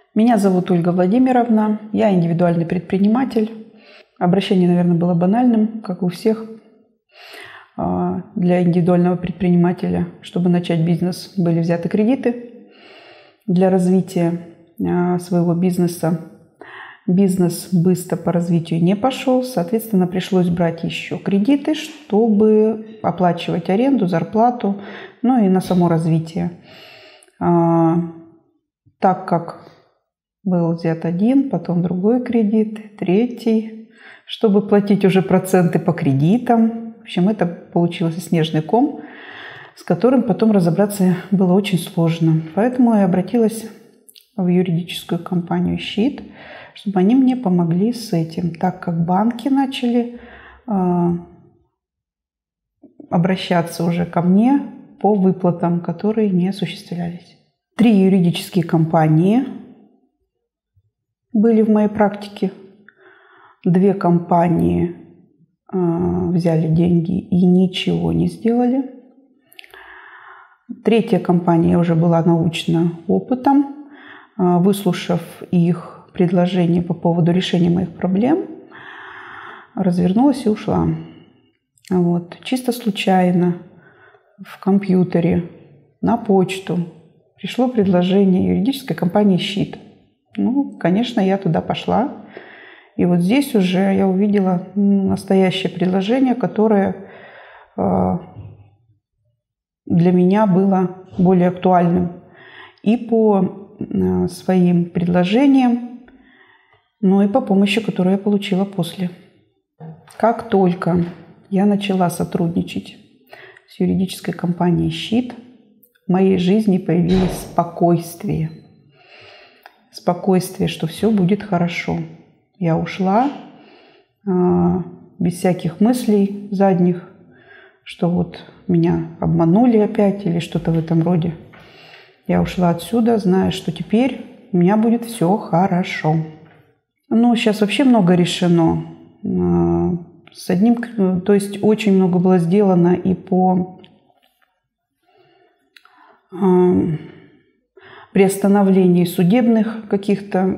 Меня зовут Ольга Владимировна, я индивидуальный предприниматель. Обращение, наверное, было банальным, как у всех, для индивидуального предпринимателя. Чтобы начать бизнес, были взяты кредиты для развития своего бизнеса. Бизнес быстро по развитию не пошел, соответственно, пришлось брать еще кредиты, чтобы оплачивать аренду, зарплату, ну и на само развитие. Так как был взят один, потом другой кредит, третий, чтобы платить уже проценты по кредитам. В общем, это получился снежный ком, с которым потом разобраться было очень сложно. Поэтому я обратилась в юридическую компанию «Щит», чтобы они мне помогли с этим, так как банки начали обращаться уже ко мне по выплатам, которые не осуществлялись. 3 юридические компании были в моей практике. 2 компании взяли деньги и ничего не сделали. 3-я компания уже была научна опытом. Выслушав их предложение по поводу решения моих проблем, развернулась и ушла. Чисто случайно в компьютере на почту пришло предложение юридической компании «Щит». Конечно, я туда пошла. И здесь уже я увидела настоящее предложение, которое для меня было более актуальным и по своим предложениям, но и по помощи, которую я получила после. Как только я начала сотрудничать с юридической компанией «Щит», в моей жизни появилось спокойствие. Спокойствие, что все будет хорошо. Я ушла без всяких мыслей задних, что меня обманули опять или что-то в этом роде. Я ушла отсюда, зная, что теперь у меня будет все хорошо. Сейчас вообще много решено. То есть очень много было сделано и по приостановлении судебных каких-то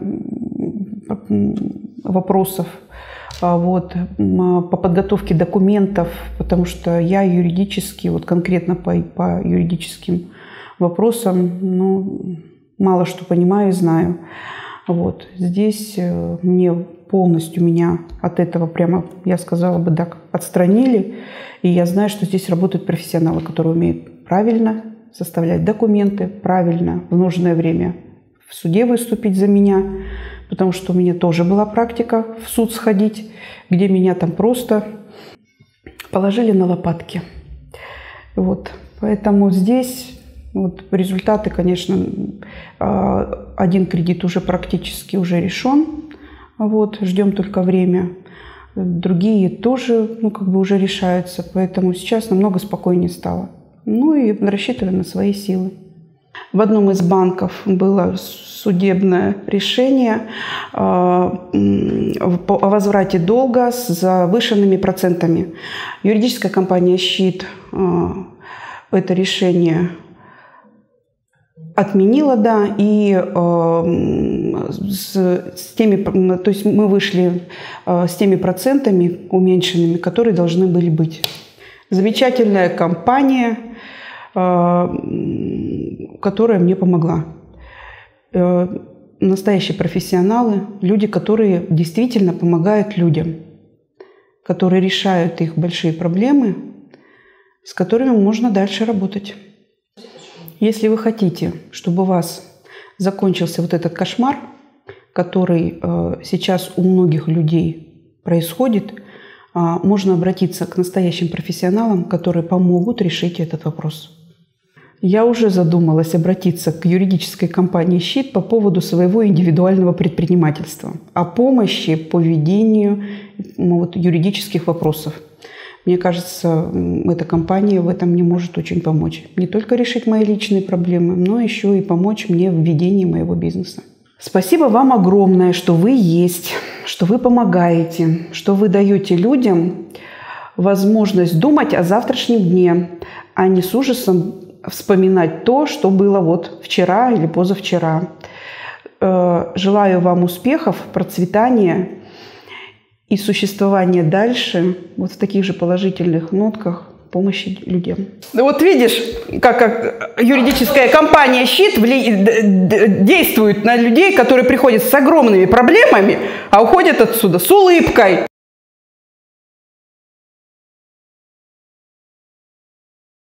вопросов, по подготовке документов, потому что я юридически, конкретно по юридическим вопросам, мало что понимаю и знаю. Здесь полностью меня от этого прямо, я сказала бы так, отстранили. И я знаю, что здесь работают профессионалы, которые умеют правильно составлять документы, правильно в нужное время в суде выступить за меня, потому что у меня тоже была практика в суд сходить, где меня там просто положили на лопатки. Поэтому здесь результаты, конечно, один кредит уже практически уже решен, ждем только время. Другие тоже, уже решаются, поэтому сейчас намного спокойнее стало. И рассчитываю на свои силы. В одном из банков было судебное решение о возврате долга с завышенными процентами. Юридическая компания «Щит» это решение отменила, и то есть мы вышли с теми процентами уменьшенными, которые должны были быть. Замечательная компания, которая мне помогла. Настоящие профессионалы, люди, которые действительно помогают людям, которые решают их большие проблемы, с которыми можно дальше работать. Если вы хотите, чтобы у вас закончился этот кошмар, который сейчас у многих людей происходит, можно обратиться к настоящим профессионалам, которые помогут решить этот вопрос. Я уже задумалась обратиться к юридической компании «Щит» по поводу своего индивидуального предпринимательства, о помощи по ведению юридических вопросов. Мне кажется, эта компания в этом мне может очень помочь. Не только решить мои личные проблемы, но еще и помочь мне в ведении моего бизнеса. Спасибо вам огромное, что вы есть, что вы помогаете, что вы даете людям возможность думать о завтрашнем дне, а не с ужасом вспоминать то, что было вчера или позавчера. Желаю вам успехов, процветания и существования дальше вот в таких же положительных нотках помощи людям. Вот видишь, как юридическая компания «Щит» действует на людей, которые приходят с огромными проблемами, а уходят отсюда с улыбкой.